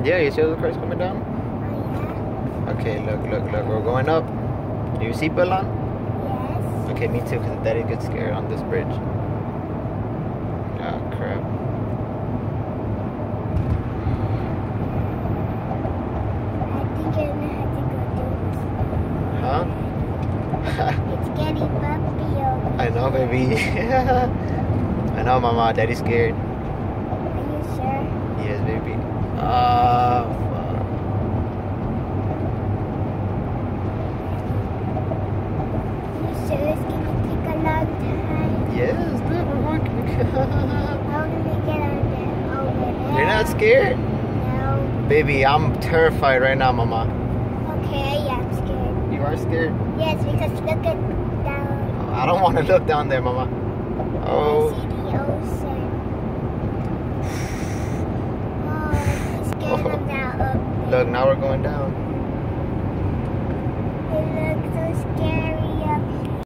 Yeah, you see those cars coming down? Oh, Okay, look. We're going up. Do you seatbelt on? yeah. Yes. Okay, me too, because Daddy gets scared on this bridge. Oh, crap. I think you're gonna have to go do this. Huh? It's getting bumpy over I know, here. baby. I know, Mama. Daddy's scared. Are you sure? Yes, baby. Ah, fuck. You sure it's gonna take a long time? Yes, look, we're working. How do we get out there? Over there? You're not scared? No. Baby, I'm terrified right now, Mama. Okay, yeah, I'm scared. You are scared? Yes, because look at down. I don't want to look down there, Mama. I Oh. see the ocean. Oh, I'm scared of that up there. Look, now we're going down.